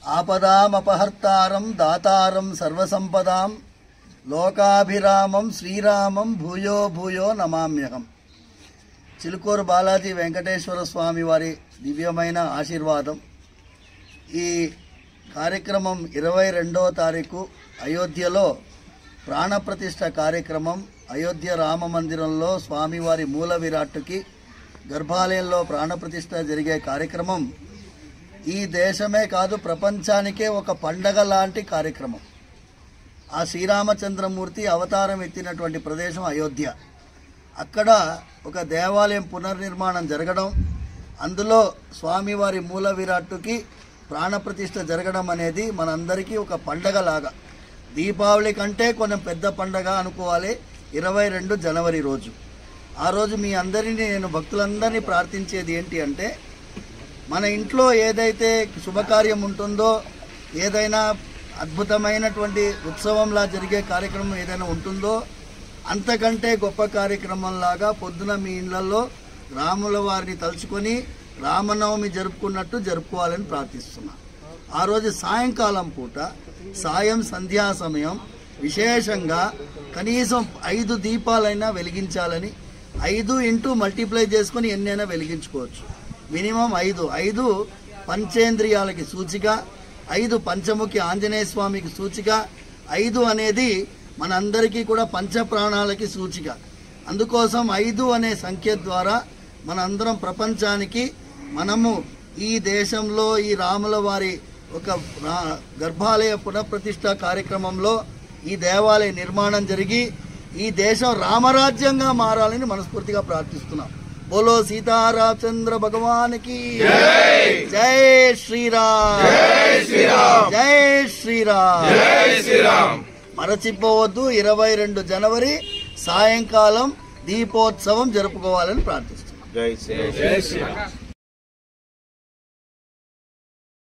ఆపదామపహర్తారం దాతారం సర్వసంపదాం లోకాభిరామం శ్రీరామం భూయో భూయో నమామ్యహం. చిలుకూరు బాలాజీ వెంకటేశ్వర స్వామి వారి దివ్యమైన ఆశీర్వాదం. ఈ కార్యక్రమం 22వ తారీఖు అయోధ్యలో ప్రాణప్రతిష్ఠ కార్యక్రమం. అయోధ్య రామ మందిరంలో స్వామివారి మూల విరాట్టుకి గర్భాలయంలో ప్రాణప్రతిష్ఠ జరిగే కార్యక్రమం ఈ దేశమే కాదు ప్రపంచానికే ఒక పండగ లాంటి కార్యక్రమం. ఆ శ్రీరామచంద్రమూర్తి అవతారం ఎత్తినటువంటి ప్రదేశం అయోధ్య. అక్కడ ఒక దేవాలయం పునర్నిర్మాణం జరగడం, అందులో స్వామివారి మూల విరాట్టుకి ప్రాణప్రతిష్ఠ జరగడం అనేది మనందరికీ ఒక పండగలాగా, దీపావళి కంటే కొంచెం పెద్ద పండగ అనుకోవాలి. 22 జనవరి రోజు. ఆ రోజు మీ అందరినీ నేను భక్తులందరినీ ప్రార్థించేది ఏంటి అంటే, మన ఇంట్లో ఏదైతే శుభకార్యం ఉంటుందో, ఏదైనా అద్భుతమైనటువంటి ఉత్సవంలా జరిగే కార్యక్రమం ఏదైనా ఉంటుందో, అంతకంటే గొప్ప కార్యక్రమంలాగా పొద్దున మీ ఇళ్లలో రాముల వారిని తలుచుకొని రామనవమి జరుపుకున్నట్టు జరుపుకోవాలని ప్రార్థిస్తున్నాను. ఆ రోజు సాయంకాలం పూట, సాయం సంధ్యా సమయం విశేషంగా కనీసం 5 దీపాలైనా వెలిగించాలని, 5 ఇంటూ మల్టిప్లై చేసుకొని ఎన్నైనా వెలిగించుకోవచ్చు. మినిమం 5 పంచేంద్రియాలకి సూచిక, 5 పంచముఖి ఆంజనేయ స్వామికి సూచిక, 5 అనేది మనందరికీ కూడా పంచప్రాణాలకి సూచిక. అందుకోసం 5 అనే సంఖ్య ద్వారా మనందరం ప్రపంచానికి మనము ఈ దేశంలో ఈ రాముల వారి ఒక గర్భాలయ పునఃప్రతిష్ఠ కార్యక్రమంలో ఈ దేవాలయ నిర్మాణం జరిగి ఈ దేశం రామరాజ్యంగా మారాలని మనస్ఫూర్తిగా ప్రార్థిస్తున్నాం. బోలో సీతారామచంద్ర భగవానికి జై శ్రీరామ్, జై శ్రీరామ్. మరచిపోవద్దు, 22 జనవరి సాయంకాలం దీపోత్సవం జరుపుకోవాలని ప్రార్థిస్తున్నాం. జై శ్రీరామ్.